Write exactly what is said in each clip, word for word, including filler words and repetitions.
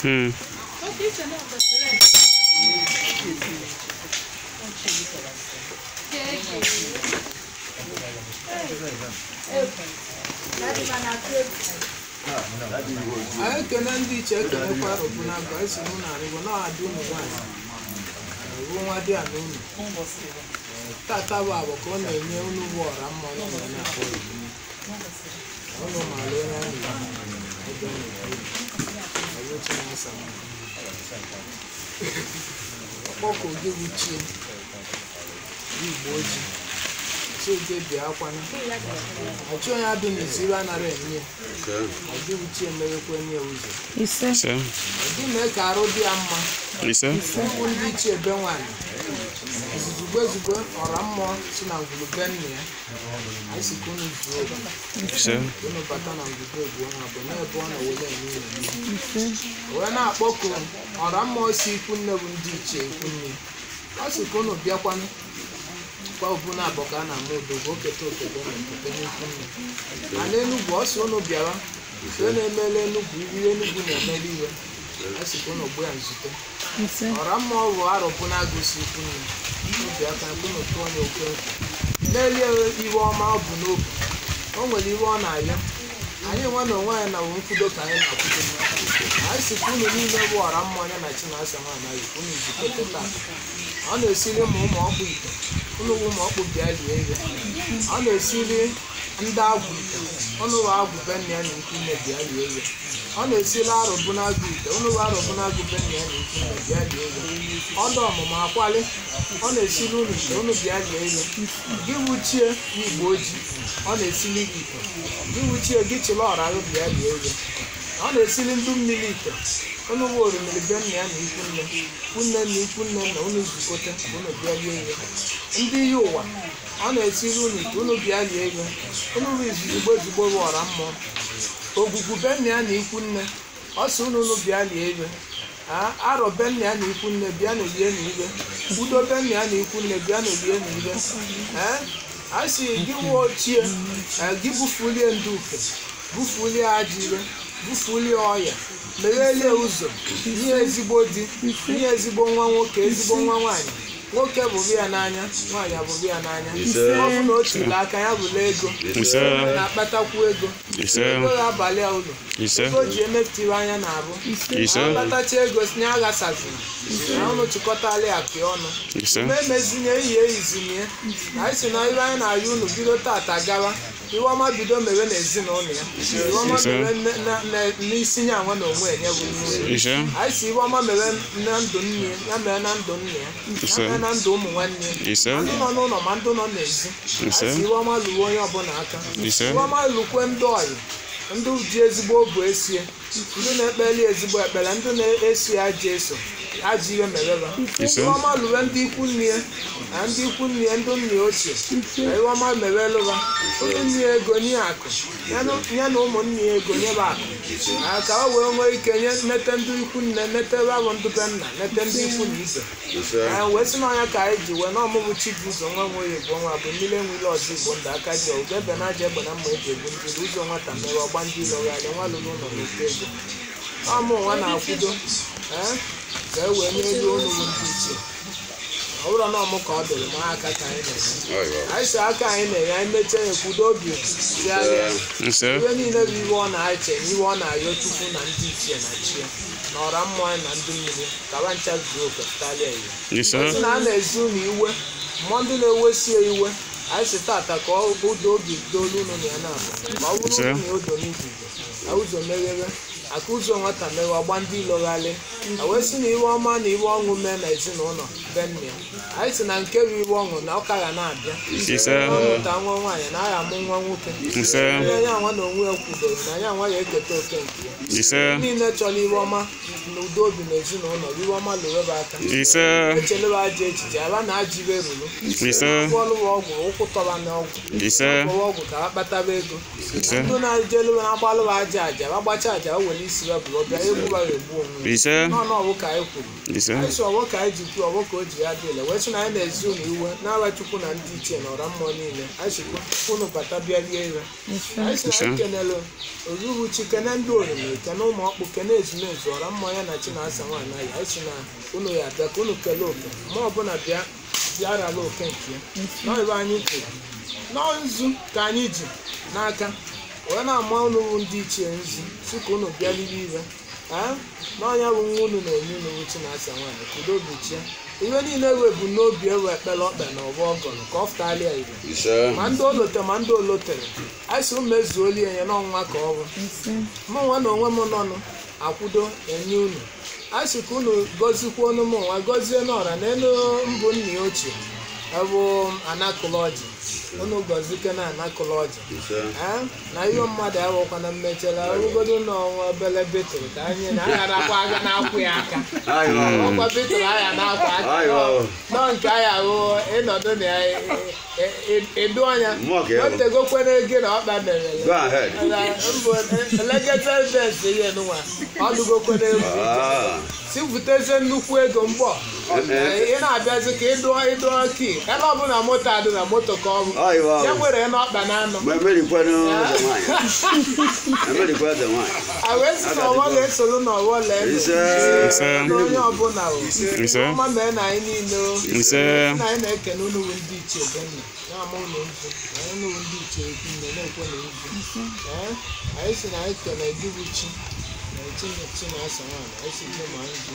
Hmm. I can only check the part of Bunaga, I see no, I will not do no one. One day alone. Tata Baba, Kona, and you know what I'm on. I don't know my lawyer. I don't know. I will tell you some. Boko give you chin. You boy. So get the aquana. I try to have been in Sierra and I give you chin when you're with you. Sir. I didn't make a rodi amma. Listen. I won't reach a benwan. As you go to go or a more soon I will bend me. I see Kuni drove. Sir. You know, but I'm the good one, but never born away. When I spoke or a more see Kuna will teach me. I see Kono Biapan. Buna Bogana made the work at all the and then was one of Biara. Then a melon look really good. I see one of Buyan. Or I'm more war of Bunago sleeping. I can put a twenty okay. Nearly you are my Buno. Only one I am. I didn't want to wine I won't put up. I see Puni war. I'm one and I can ask a man. I put it back. On the ceiling, more people. Unu ụmụ ọkpụ bịa lie ihe ọ na-esili ndị agwụ ite ọnụ ụwa agwụ benna ya na ikwu nne bịa lie ihe ọ na-esili arụbụ na-agwụ ite ọnụ ụwa arụbụ na-agwụ benna ya na ikwu nne bịa lie ihe ọdụ ọmụmụ akwali ọ na-esili unu ite unu bịa lie ihe gị wuchie n'igbo ojii ọ na-esili gị ite gị wuchie gị chịla ọra ahụ bịa lie ihe ọ na-esili ndụ mmiri ite unu ụwa orimiri benna ya na ikwu nne ikwu nne na ikwu nne na unu zukọta unu bịa lie ihe ndị yi ụwa ọ na-esiri unu ite unu bịa lie ego unu bụ izugbo ezigbo ọra mmụọ ogwugwu benna ya na ikwu nne ọ sị unu unu bịa lie ego arọ benna ya na ikwu nne bịa na elie na ibe udo benna ya na ikwu nne bịa na elie na ibe a sị gị nwa ochie gị bufulie ndị uke bufulie aja ire bufulie ọya meghelie ụzọ ihe ezigbo di ihe ezigbo nwa nwoke ezigbo nwa nwaanyị nwoke bụ ya n'anya nwaanyị abụghị ya n'anya ọ bụ na o tiri aka ya bụla ego na-akpatakwu ego ego ga-abalị ụlọ ego ji emepụtiri anya na abụ akpatacha ego sinye aghasaziri na ụnụ chịkọtala ya pịa ọnụ ma emezinye iyi eyizinye anyị si na ibe anyị na-ayọ unu bido tata gawa iwe ọma bido mere na ezinụlọ ya iwe ọma mere n'isi nye anwa na onwe enye bụ nne anyị si iwe ọma mere na ndụ nne ya mere na ndụ nne ya na ndụ ụmụ nwanne ya ndị nọ n'ụlọ ma ndị nọ n'ezi anyị si iwe ọma lụrụ onye ọbụla aka iwe ọma lụkwe ndị ọyị ndị ji ezigbo obu esie ndị na-ekpeli ezigbo ekpere ndị na-esi aja eso aja ihe mereba iwe ọma lụrụ ndị ikwu nne na ndị ikwu nne ndị nne ochie na iwe ọma merelụba ndị nne ego nye akụ ya na ụmụnne ya ego nyebe akụ ka o wee nwee ike nye nete ndị ikwu nne netebe abụ ndị be nna nete ndị ikwu na ibe wee sị n'ọnya ka anyị ji wee na ọmụmụ chi bụ ụzọ nwa nwe oyibo nwa bụ mmiri enwele ọzọ igbo ndị aka ji ọgụ ebe na aja egbe na mma eji egbu ndị ụzọ nwata mere ọgba ndị ilọgharị nwa lụrụ ụlọ n'ofe ego ọmụ nwa na-akwụdo ka e wee n'elu olu ndị ichie ọ bụrụ na ọmụ ka ọ dịrị ma aka ka anyị na-eme anyị si aka anyị na-enye anyị mechaa ya kwudo obi tụgharịa ihe niile bụ iwe ọ na-eche na iwe ọ na-ayọ Chukwu na ndị ichie na chi na ọra mmụọ anyị na ndị mmiri kaba ncha zuo oke pụtarịa ihe si na a na-ezi unu iwe mmụọ ndị na-ewesie iwe anyị si tata ka ụdọ obi doolu unu na ya na-abụ ma ọ bụrụ na odo n'ibido na ụzọ meghere aka ụzọ nwata mere ọgba ndị ilogharị a wee sị na iwe ọma na iwe ọṅụ mee na ezinụlọ benna ya anyị si na nke bụ iwe ọṅụ na ọka ga na-abịa ọmụta nwa nwaanyị na agha amụ nwa nwoke onye anya nwa na onwe ya kwudoro na anya nwa ya eketa oke nke ya niile chọrọ iwe ọma na udo obi na ezinụlọ iwe ọma lụreba aka echeleba aja echiche aba na aja ibe ruru ọlụwa ọgwụ ụkwụ tọba na ọgwụ ọgwụ ka ha kpataba ego ndị na-ejelụba na-agbalụba aja aja agbacha aja o were mere isi ya bụ ọbịa egbu bara egbu onwe nọ n'ọwụ ka anyị kwuru anyị si ọwụ ka anyị ji kwuo ọwụ ka o ji ya dịla wee sị na anyị na-ezi unu iwe n'ala Chukwu na ndị ichie na ọra mmụọ niile anyị si unu bata bịa rie ire anyị si na anyị kenele oruruchi kene ndị orime kene ụmụ ọkpụ kene ezumezu ọra mmụọ ya na chi na-asa nwaanyị anyị anyị si na unu ya bịa ka unu kelee oke ma ọbụla bịa bịarala oke nke ya n'ọrụ anyị kwuru n'ọnzu ka anyị ji n'aka wee na-ama unu ndị ichie nzu si ka unu bịa liri ire n'ọnya bụ nwa unu na-enye unu uchi na-asa nwaanyị kudo bichia ihe niile ewebu n'obi ewe ekpere ọkpa na ọbụ ọgọrọ ka ọ fụtalịa ire ma ndị olote ma ndị olotere anyị si ụmụ ezuoli enye n'ọnwa ka ọ bụ mụ nwa na onwe m nọnụ akwụdo enye unu anyị si ka unu gọzikwa ọnụ m nwa gọzie n'ọra n'elu mbụ nna ya ochie ebe anakụlọji unu gọzike na anakụlọji na ihe mmadụ awụkwana mmechara ọrụgodo n'ọnwa obele betụrụ ka anyị na agharakwa aga na-akwụ ya aka ọkwa betụrụ anya na-akwa aka nọ nke anya hụ ịnọdụ na edu anya otegokwere gị na ọkpa mere mbụ elegetes ihe nwa ọdụgokwere egwu si butezie nnukwu ego mgbọ ị na-abịazi ka ịdụ ịdụ ọkị ebe ọbụla moto adị na moto ka ọ bụ ya nwere n'ọkpa na anọ a wee si na ọwa ga-esoro n'ọwa lee onye ọbụla ọma mee na anyị niile na anyị na-ekene unu ndị ichie benna na-ama ụlọ nzu na anyị nụrụ ndị ichie ekwunne na-ekwe na nzu anyị si na anyị kene edubuchi na echinechi na-asa nwaanyị anyị si je ma nzu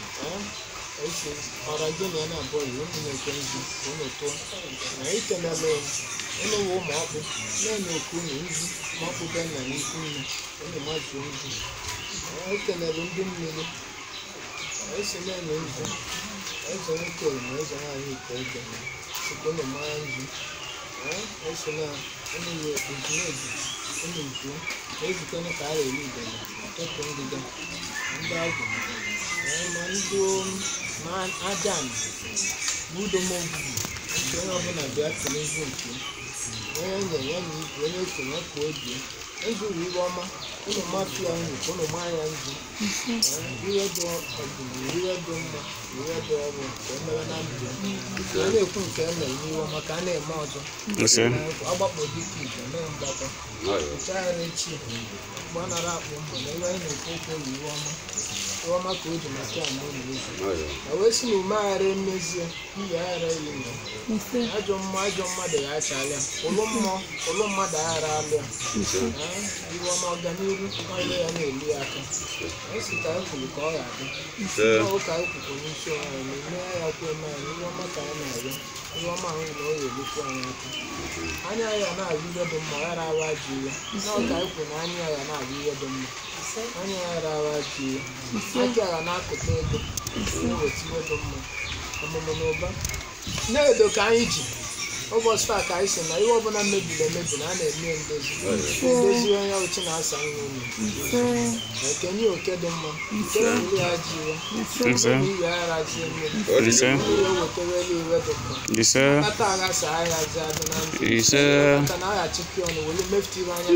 esi ọra gị na ya na-abụọ yi ụmụ na-ekwe nzu ka unu tụọ na anyị kenela unu wụ ụmụ ọkpụ na-enye okwu unu nzu ma ọkpụ benna na ikwu unu unu mazuo nzu anyị kenela ndị mmiri anyị si na-enye nzu eze nwoke na eze nwaanyị ite ege site unu mara nzu anyị si na unu wee ezumezu unu nzuo ezikene ka a na-eri igele tọpụ ngịga ndị agụ ma ndị ma aja n'udomogwu nke onye ọbụla bịa tụrụ ihu nke onye nye ya na igwe onye okenye ka o bie ezuru iwe ọma unu mafụ ya nri ka unu maa ya nzu ihe dị ọdịnihu ihe dị mma ihe dị ọrụ ka o mere na ndụ a na-ekwu nke e mere n'iwe ọma ka a na-eme ọzọ agbakpọ dịka igwe mee mgbakọ ụchaghara echi mgbe a nara akpụ mbọ na ebe anyị na-ekwu okwu oyi iwe ọma ọma ka o ji maka ya mụ na ezi a wee si na ume aghara emezie ihe aghara yi nọ ajọ mma ajọ mmadụ ya achala ụlụ mmụọ ụlụ mmadụ aghara alụ ya iwe ọma ọganihu ọlụ ya na-elu ya aka anyị si ka anyị kwuru ka ọ ga-adị ọwụ ka anyị kwukwu n'isi anyị na-eme ya kwuo eme anyị ihe ọma ka anyị na-arịọ ihe ọma ahụ na ọ ga-elukwu anyị aka anya ya na-abụ ihe dị mma ghara awa ji ya n'ọ ka anyị kwuru na anya ya na-abụ ihe dị mma anya ghara awa ji ya aka ya na-akụta ego na-eweta ihe dị mma ọmụmụ na ụba na-edo ka anyị ji ụbọchị taa ka anyị si na ihe ọbụla mebiri emebi na a na-eme ndozi ndozi onye uchi na-asa nri unu ekenye oke dị mma nkere mmiri ha ji ya ihe aghara ji mmiri ihe wetara elu iwe dị mma kata agha sa ahịa ji adị na ndụ kata na agha chike ọnụ were mefutiri anya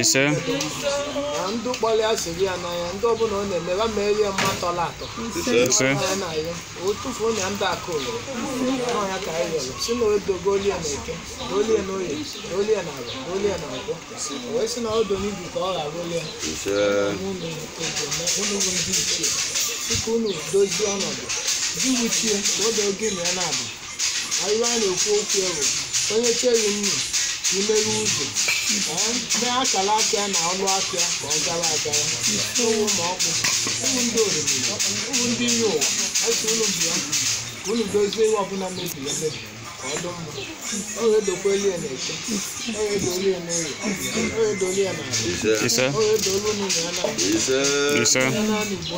na ndụ kpọrọ ya siri ya n'anya ndị ọbụla ọ na-eme ha mee ihe mma tọrọ atọ ya na ya o tufuo nya ndị aka oloro n'ọnya ka anyị rịọrọ si na odogolie na eke dolie na oye dolie na ala dolie na agwọ wee si na odo n'ibi ka ọ ghara olie unu bụ ndị ichie dịka unu dozie ọnọdụ di wuchie ka odo oge na ya na-abụ ahịrị a na-ekwu okwu ewu onye cheghị nnu imere ụzọ mee akara aka ya na ọnụ aka ya ka ọ gara agara ụmụ ma ọkpụ ụmụ ndị oriri ụmụ ndị ihe ụwa esi unu bịa ka unu dozie ihe ọbụla mebiri emebi ka ọ dị mma o edokweli na eke o edoli na oyi o edoli na ala o edolu n'ụlọ ya na ya na igbo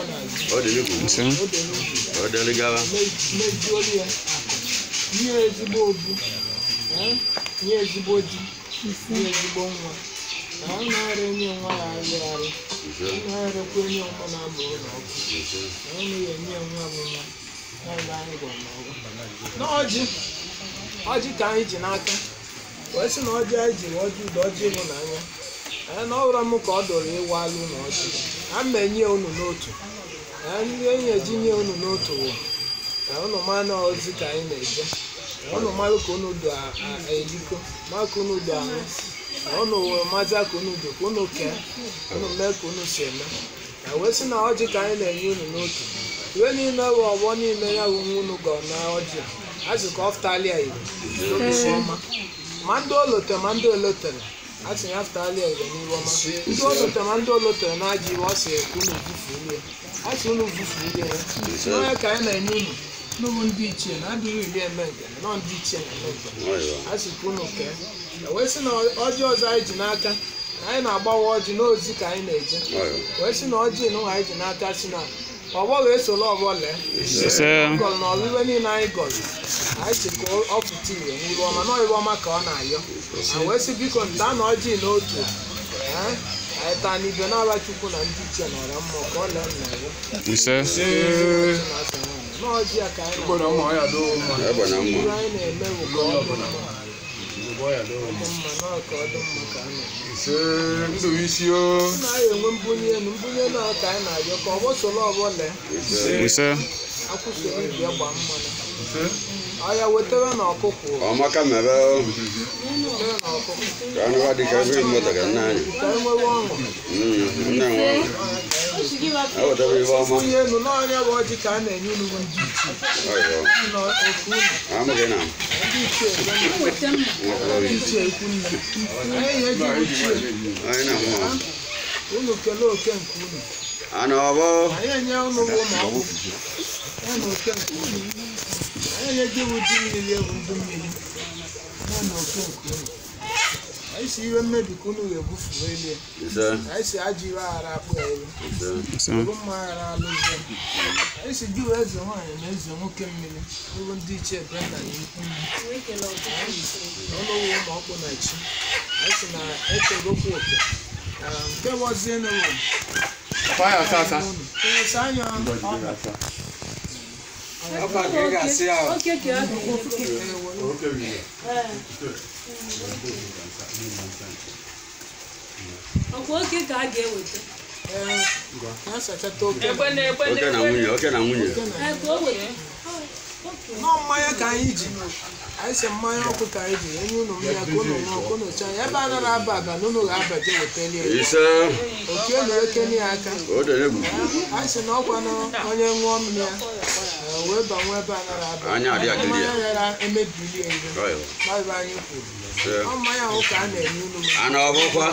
na mejuoli ya nye ezigbo obi nye ezigbo di nye ezigbo nwa na ọ na-ara enye nwa ya agịrarị ọ na-arakwa enye ọma na-amụ ụlọ ọkụ na ọ na-enye nwa bụ nwa na-ebe anyị gwara n'ọgwụ n'ọjị ọjị ka anyị ji n'aka wee sị na ọjị anyị jiri ọjị ụda ọjị ịhụnanya anyị na ọ bụrụ m ka ọ dọrọ ịwa alụ na ọjị a menye unu n'otu ndị enyi eji nye unu n'otu bụ na unu mana ozi ka anyị na-eje unu mara ka unu do eliko mara ka unu do ahụ na unu wee maza ka unu do ka unu kee unu mee ka unu si eme na wee sị na ọjị ka anyị na-enye unu n'otu iwe niile bụ ọgbọ niile ya bụ nwa unu gọ na ọjị a sị ka ọ fụtalịa ire ọma ma ndị olotere ma ndị olotere a sị ya fụtalịa ire n'ihu ọma ndị olotere ma ndị olotere na aja iwe ọ sị ka unu vufulie a sị unu vufulie ya onye ka anyị na-enye unu n'ụmụ ndị ichie na adịghị iri eme nke nọ ndị ichie na-eme nke a sị ka unu kee wee sị na ọjị ọzọ anyị ji n'aka na anyị na-agbawa ọjị n'ozi ka anyị na-eje wee sị na ọjị nụwa anyị ji n'aka si na ọgbọ ga-esoro ọgbọ lee gọrọ na ọrụ iwe niile anyị gọrọ anyị si ka ọ pụta ire n'iru ọma na ọrụ ọma ka ọ na-ayọ na wee sị biko nta na ọjị n'otu anyị taa n'ibe na-aba Chukwu na ndị ichie na ọra mmụọ ka ọ lee nna ya n'ọjị a ka anyị na-eme bụ ka ọ dị mma na-enwe mbunye elu mbunye elu ahụ ka anyị na-arịọ ka ọ gbọsoro ọgbọ lee akwụsoro ibi gba mmanụ ọya wetara na ọkụkụ ọmaka mebe ka anụwa dịka ebe mmadụ ga n'anya ka e nwewe ọṅụ nne nwe ewetara ibe ọma mbunye elu n'ọnya bụ ọjị ka a na-enye unu ndị amụghị na ndị ichie ikwu nne anyị eji ichie anyị na mma unu kelee oke nke unu anụ ọbọ anyị enye unu bụ ụmụ akwụkwọ ya na oke nke unu anyị enyeghị iwu dị mmiri ewu ndụ mmiri ya na oke nke unu anyị si iwe mmebi ka unu ga-ebufuru elie anyị si ajọ iwe aghara akpụ elu olu mma aghara alụzie anyị si gị wee eze nwaanyị na eze nwoke mmiri uru ndị ichie brenda na ikwu ọnụwụ ụmụ ọkpụ na chi anyị si na etegokwu oke nke bọzie n'ewu anya oke ka a ga-eweta oke na nwunye oke na nwunye nọ mmanya ka anyị ji anyị si mmanya ọkụ ka anyị ji enye unu mmanya ka unu ṅụọ ka unu chaa ebe a nara aba aba na unu ga-aba je wetali oke elu ekene ya aka anyị si na ọkwa na onye ṅụọ mmanya wee banwe ebe a nara aba mmanya yara emebili ebe maịbụ anyị kwuru ọ mmanya ahụ ka a na-enye unu mmanya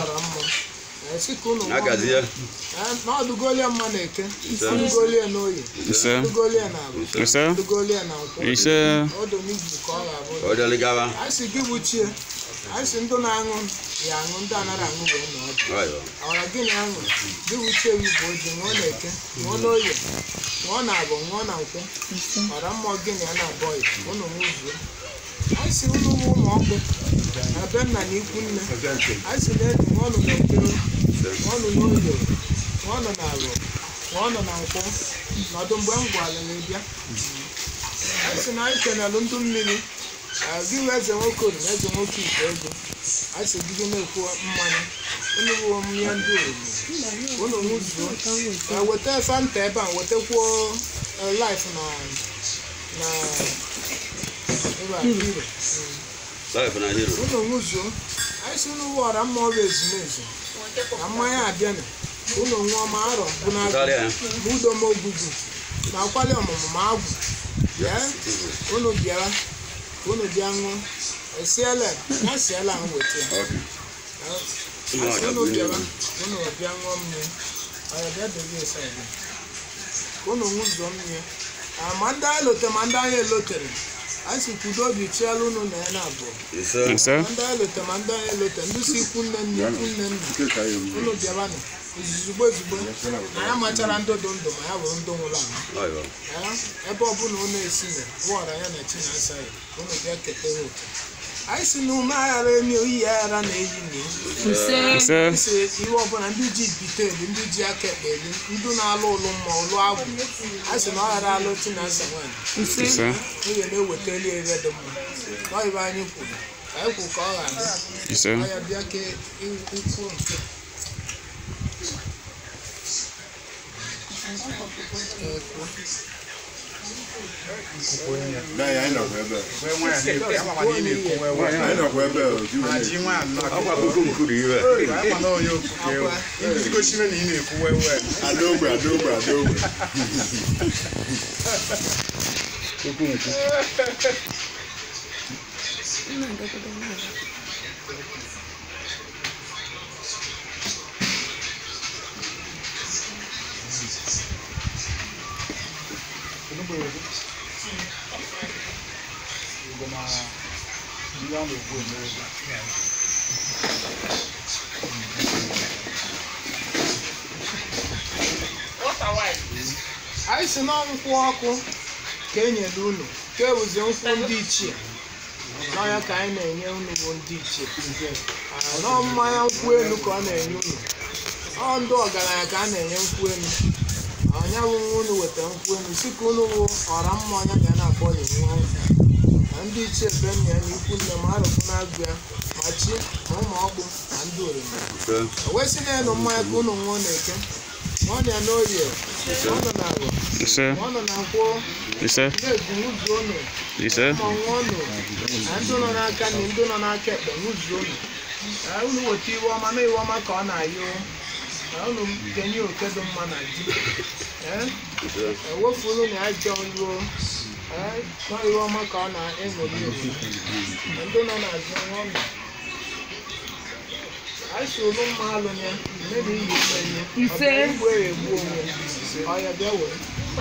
n'ọdụgolie mma na eke ọdụgolie n'oyi ọdụgolie na abụ ọdụgolie na nkwụ ọdụ n'igwu ka ọ ga-abụ a sị gị gbuchie a sị ndị na-aṅụ ya aṅụ ndị anaghị aṅụ wee na ọdụ ọra gị na aṅụ gị gbuchie igbo oji ṅụọ na eke ṅụọ n'oyi ṅụọ na abụ ṅụọ na nkwụ ọra mmụọ gị na ya na abọghị ụnụ nwụzuo anyị si ụlọ ụmụ ọkụ na be nna na ikwu nne anyị si na-eji ṅụọnụ na ekere ṅụọnụ n'oyo ṅụọnụ na alụ ṅụọnụ na nkwụ n'ọdụ mgbe m gwara na ịbịa anyị si na anyị kenelụ ndụ mmiri gị wee eze nwoke ori na eze nwoke ite ego anyị si gị na-ekwu mmanya unu bụ mmanya ndị oroma unu nwụzuo weta fanta ebe a wetakwuo life na na unu nwụzuo anyị si unu wọra mma ọrụ ezumezu na mmanya abịa na unu nwụọ ma arọ bụ na agụ ma udo ma ogbugbu ma akwali ọmụmụ ma agwụ unu bịara unu bịa ṅụọ esiela ya siela ahụ weta ya unu bịara unu bịa ṅụọ mmiri ọya bịa dobe esa ya ka unu nwụzuo mmiri ma ndị anyị lotere ma ndị anyị elotere anyị si kwudo obi chiela unu na ya na abụọ ndị anyị lote ma ndị anyị elote ndị si ikwu nne nne ikwu nne nna unu bịabanụ izugbo ezugbo na ya machara ndụ dị ndụ ma ya bụrụ ndụ nwụrụ anwụ ebe ọbụla unu esi na wọra ya na chi na-asa ya unu bịa ketere oke anyị si na ume aghara emi oyi aghara na-eyi na isi iwe ọbụla ndị ji bite elu ndị ji aka ekpe elu ndị na-alụ ụlụ mma ụlụ agwụ anyị si na ọ ghara alụ chi na-asa nwaanyị onye na-ewetali ebe dị mma ọyịba anyị kwuru anyị kwuru ka ọ ghara ọ ya bịa ka ikwu nke Na ya ina kwa ebe. Ina kwa ebe. Aji nwa anọ. Akwa kuku mkuru iwe. Akwa na onye okuke. Ndị gochime na ị na-ekwu wewe. Adogbe adogbe adogbe. Kuku nku. anyị si na nkwụ ọkụ ka e nyere unu ka ewuzie nkwụ ndị ichie n'ọya ka anyị na-enye unu bụ ndị ichie nọ mmanya nkwụ elu ka ọ na-enye unu ọ ndị ọgaranya ka a na-enye nkwụ elu ọnya bụ nwa unu weta nkwụ elu si ka unu bụ ọra mma ọnya ga na-akpọ ya nwa na ndị ichie be nna ya na ikwu nne m arụpụ na-agụ ya ma chi ma ụmụ ọkpụ na ndị oroma o wesị na-elu mmanya ka unu nwụọ na-eke ọ dị ya n'orie ọ nọ na agụ ọ nọ na nkwụ na-ebu ụzọ unu ma nwa unu na ndị nọ n'aka na ndị nọ n'aka ekpe n'ụzọ unu unu weta iwe ọma na iwe ọma ka ọ na-ayọ unu kenye oke dị mma na ji ewefuru na ajọ ruo nọ iwe ọma ka ọ na-eṅomi na ndị nọ n'azụ nwa ọnụ anyị si olu mma alụ ya mmebi iyi mmenye ise igwe egbu onwe ọya bịa were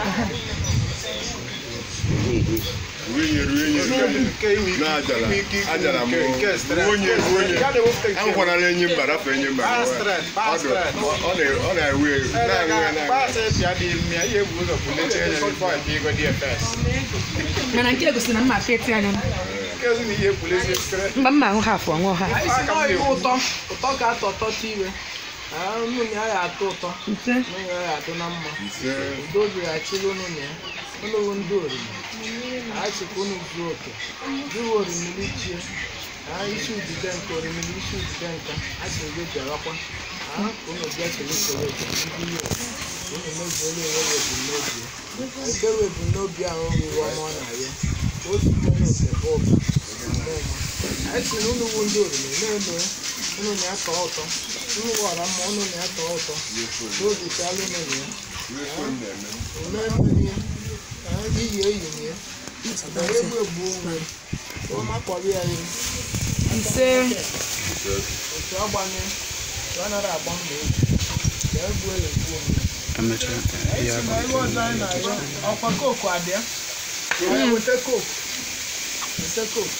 Ruenye ruenye na ajala ajala mo ruenye ruenye ankwana le nyi mbara fe nyi mbara ọ na ọ na ewe na ewe na pass bia di mi aye bu no kule che ya before bi go di first mana nke gosi na mma feti anya kezi ni ye kule se stress mba mma ahụ hafụ ọnwụ ha anyị si na iwe ụtọ ụtọ ka atọ tọta iwe unu na ya atọ ụtọ unu ya ya atọ na mma udo obi ya chịrị unu na ya unu bụ ndị oriri anyị sikwa unu zuo oke zuo orimiri chie isi udide nke orimiri isi udide nka a sị ebe bịarakwa ka unu bịa kele kele oke ndị ihe unu mezuola enwe ebumnobi ekere ebumnobi ahụ ruru ọma ọ na-arịọ o site n'oke bọọbụ anyị si na unu bụ ndị oriri na-eme unu na-atọ ụtọ unu gwara mma unu na-atọ ụtọ n'obi chalụ unu na ya omemmenye iyi eyi na ya egbu egbu onwe ọma kpọrọ ya iri ise otu ọgbanye ọ nara agba mbọ egwu ka egbu ya egbu onwe esi na ebe ọzọ anyị na-arịọ ọkwa koku adịa anyị weta koku weta koku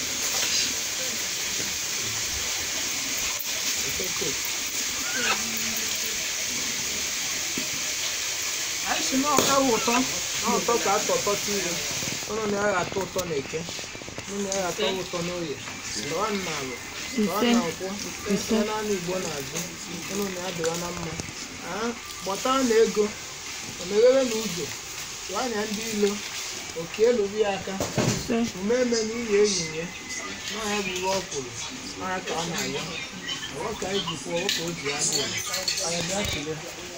weta koku anyị si na ọka wụ ụtọ na ụtọ ka atọ tọta ire ụnụ na-agha atọ ụtọ na eke ụnụ na-agha atọ ụtọ n'oye tọwa na alụ tọwa na nkwụ ese naanị igbo na-azụ ụnụ na-adịwa na mma gbọta na ego omeghere na ụzọ tụọ anya ndị ilo oke elubi aka ume eme na iyi eyinye n'ọhịa bụ ihe ọ kwuru n'ọhịa ka ọ na-ayọ ọwọ ka anyị jikwa ọwọ ka o ji adịghị anya bịa kele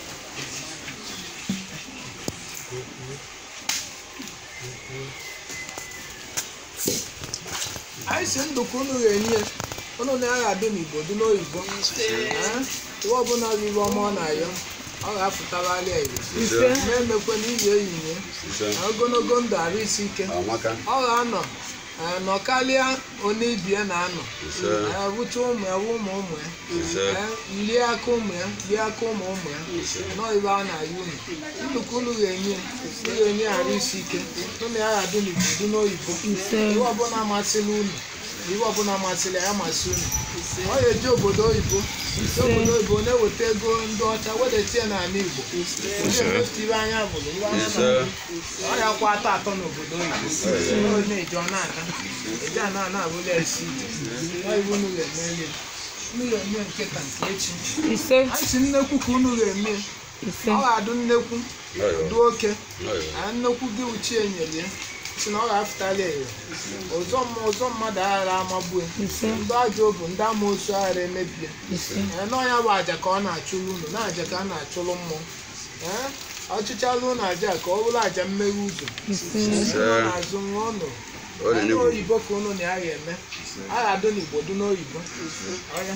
anyị si ndụ ka unu ga-enye unu na-agha adị n'Igbo dị n'oyibo iwe ọbụla riri ọma ọ na-ayọ ọ ga-apụtarali Igbo ma emekwe na iyi eyinye na ogologo ndụ arụ isi ike ọ ga-anọ nọ karịa onye ibie na-anọ bụcha ụmụ ya bụ ụmụ ụmụ ya lie aka ụmụ ya lie aka ụmụ ụmụ ya nọibe a na-ayọ unu nnukwu unu ga-enye ga-enye arụ isi ike unu ya ga-adị n'Igbo dị n'oyibo iwe ọbụla amasịla unu iwe ọbụla masịrị ya amasị unu ọ ga-eji obodo oyibo obodo oyibo na-eweta ego ndị ọcha wedata ya n'ala Igbo ibe anya bụrụ ọ ya kwa atọ atọ n'obodo oyibo na-eji ọ na-aka eji a na-ana abụla esi iwu unu ga-eme unu ga-eme nkịta nke echi anyị si nnekwu ka unu ga-eme ọ ga-adụ nnekwu dụ oke nnekwu gị uchi enyere ya si na ọ ga-afụtali ere ụzọ mmadụ aghara amagbue ndị ajọ obu ndị amoosu aghara emebie n'ọnya bụ aja ka ọ na-achụrụ unu na aja ka a na-achụrụ mmụọ ọchịchalụ na aja ka ọ bụrụ aja mmeri ụzọ n'azụ nwa ọnụ ndị oyibo ka unu na ya ga-eme a ga-adụ n'Igbo dụ n'oyibo ọya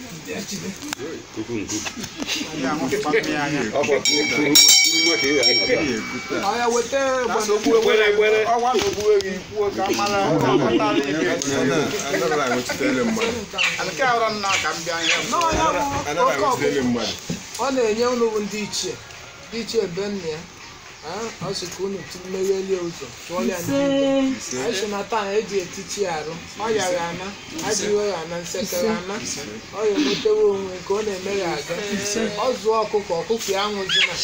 ọya weta ọ na-enye unu bụ ndị ichie ndị ichie be nna ya ọ sị ka unu meghelie ụzọ tụọrọ ya anyị sị na taa eji etichi arụ ọ yara ana adịghị ana nsekere ana ọ ya emetewe onwe ka ọ na-emeghe aga ọ zụọ ọkụkọ ọkụkọ ya nwụzi na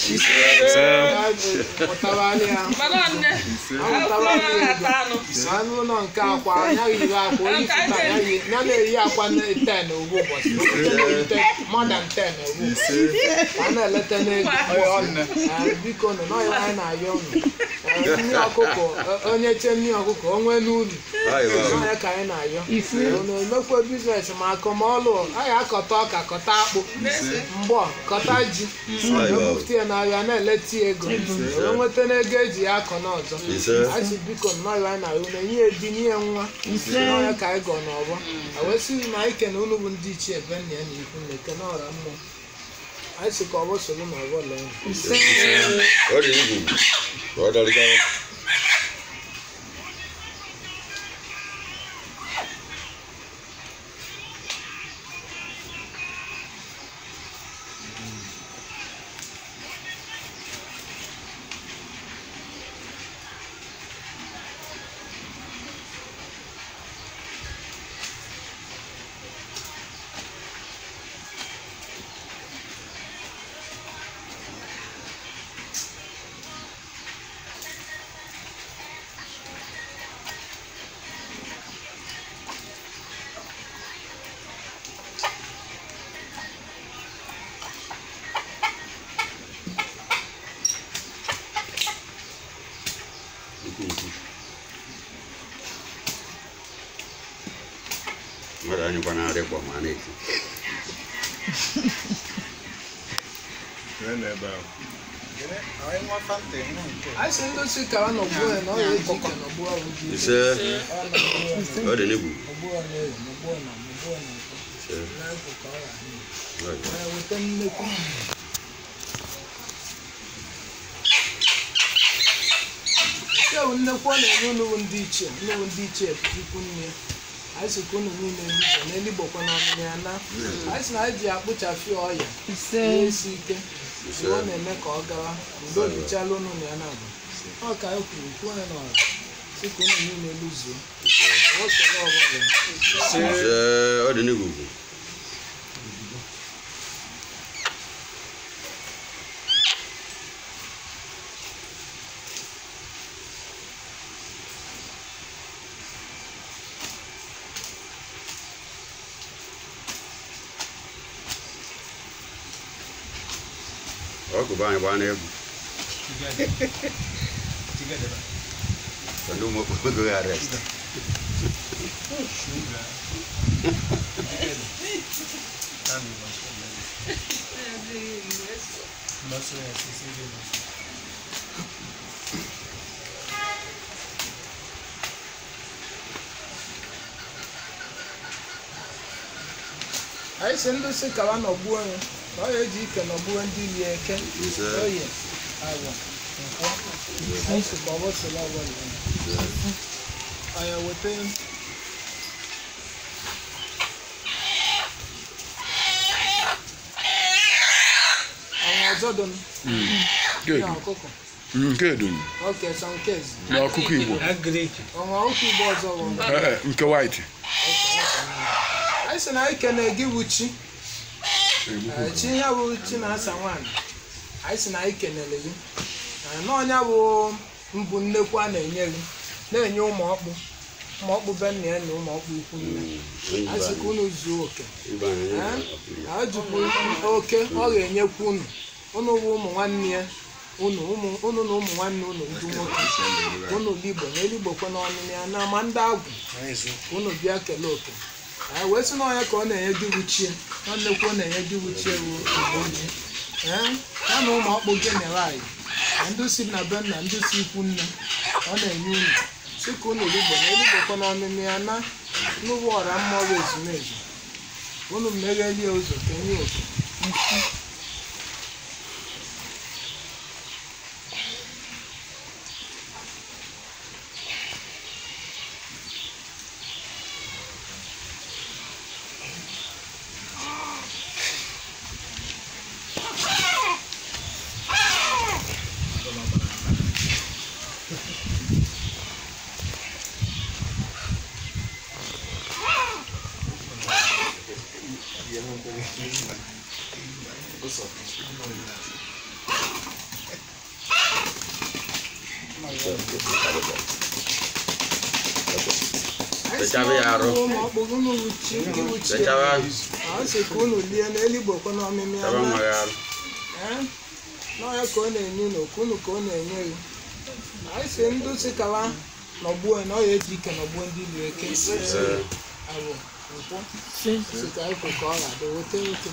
mụtawalị ya anụ ụlọ nke akwa anaghị iri akwa onye ifụta ya na-eyi akwa ten ugbu ụbọchị more than ten ugbu a na-eleta n'ego biko nọ n'ọya anyị na-ayọ unu nri ọkụkọ onye che nri ọkụkọ onwe n'ulu n'ọya ka anyị na-ayọ unu emekwa biznes ma akọmọlụ anyị akọta ọka kọta akpụ mgbọ kọta ji ebupụta ya n'ahịa na-eleta ego nweta n'ego eji ya akọ n'ọzọ anyị biko n'ọya anyị na-ayọ unu enye ebi n'ihe nwa n'ọya ka anyị gọ n'ọgbọ awesịghị na anyị kene unu bụ ndị ichie ebe nna ya na ikwu na ekene ọra mmụọ anyị sị ka ọ bụ soro na ọgbọ lee mara anyị kwa na-arị kwa ma na-eti anyị sị ndị osi kara n'ọgbọ ya na ọ ya eji ike n'ọgbọ ahụ dị ise ọ dị n'igwu ọgbọ na eyi n'ọgbọ na n'ọgbọ na ọgbọ na-egwu ka ọ ya anyị weta nnekwu ewu nnekwu ọ na-enye unu ndị ichie unu ndị ichie ikwu nne anyị sị ka unu niile ehicha na eligbokwa na ọmụmụ ya na anyị sị na anyị ji akpụchafi ọya esi ike ọ na-eme ka ọ gawa mgbe obichala unu na ya na-abụ ọ ka anyị kwuru kwuo ya n'ọra sị ka unu niile luzuo ọsọrọ ọbụla ise ọ dị n'igwu ọkụ bụ anyị gbaa n'egwu ndị ụmụokpoko ya arrest anyị sị ndị si kawa nọgbuo ya ọ ya eji ike nọgbuo ndị lie eke oye agwa nkwọ anyị sị ka ọ bụ soro ọbụla anyị weta anyị ọzọ dum na ọkụkọ nke dum oke sọ nke ezi na ọkụkọ Igbo ọnwa ọkụkọ Igbo ọzọ bụ nke white anyị sị na anyị kene gị wuchi chi ya bụ chi na-asa nwaanyị anyị sị na anyị kenele gị n'ọnya bụ mbụ nnekwu a na-enye gị na-enye ụmụ ọkpụ ụmụ ọkpụ be nna ya na ụmụ ọkpụ ikwu nne anyị sị ka unu zuo oke ajụkwu oke ọ ga-enyekwu unu unu bụ ụmụ nwanne ya unu unu na ụmụ nwanne unu ndị nwoke unu ligbo na eligbokwe n'ọnụnụ ya na ama ndị agwụ unu bịa kelee oke anyị wee sị n'ọnya ka ọ na-enye gị wuchie nwanne kwuo na-enye gị wuchie bụ igbo ji ya na ụmụ ọkpụ gị nyere anyị ndị si na be nna ndị si ikwu nne ọ na-enye unu si ka unu rigbo na erigbokwa n'ọmịmị ya na n'ụgbọ ọra mmọrụ ezumezu unu mmeghelie ụzọ kenye oke Bechabe yaro. Bechabe. Ah, se ko no lie na eligbo ko na omimi Bechabe ama. magaro. Eh? No ya ko na enyu no ko no ko na enyu. Ai se ndu se kala no buo na ya ji ke no buo ndi lu eke. Se. Awo. Nko. Se ka ko ko la do wote wote.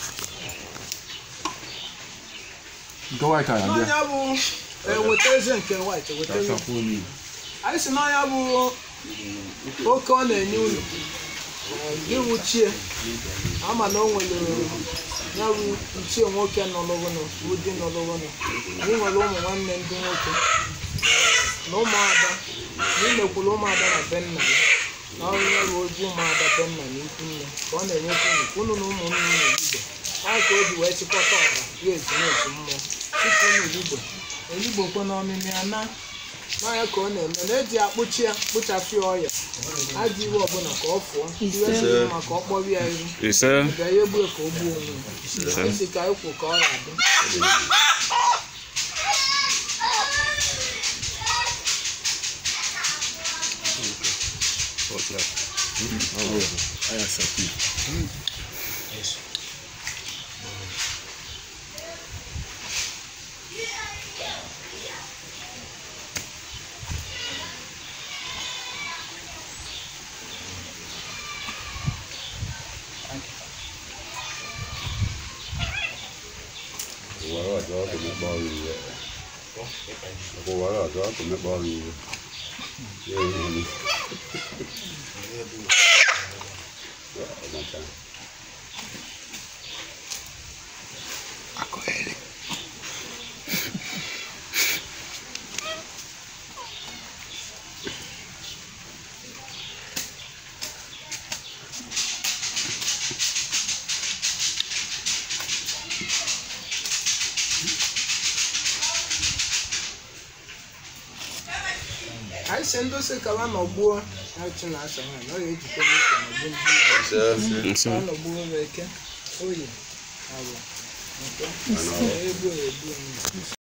Go white eye, No ya bu eh wote ze nke white wote. Ai se no ya bu oke ọ na-enye unu gị nwụchie ama na o nwere ya bụ nchie nwoke nọ n'ogono ụdị nọ n'ogono anyị nwere ụmụ nwanne ndị nwoke na ụmụada na imekwuru ụmụada na be nna ya na onye bụ oji ụmụada be nna na ikwu nne ka ọ na-enyekwa unu unu na ụmụnne unu igbo ọ ka o ji wee chịkọta ọra ya ezumezu mmụọ tupu unu igbo eligbokwa n'ọmịmị ya na n'anya ka ọ na-eme na-eji akpụchi ya kpụchapụ ya ọya ajọ iwe ọbụla ka ọ fụọ iwe ndị maka ọ kpọrọ ya iru bịa ya egbue ka o gbuo onwe isi ka ịkwụ ka ọ ga-adị Wala do ko me bali. Ko wala do ko me bali. Ye ni. Ya, mata. Ako ele. Ai se ndo se kala no gbuo na chi na asa ha no ye jikọ n'ike na gbu ndị Se. no gbuo weke oyi awo nke egbu egbu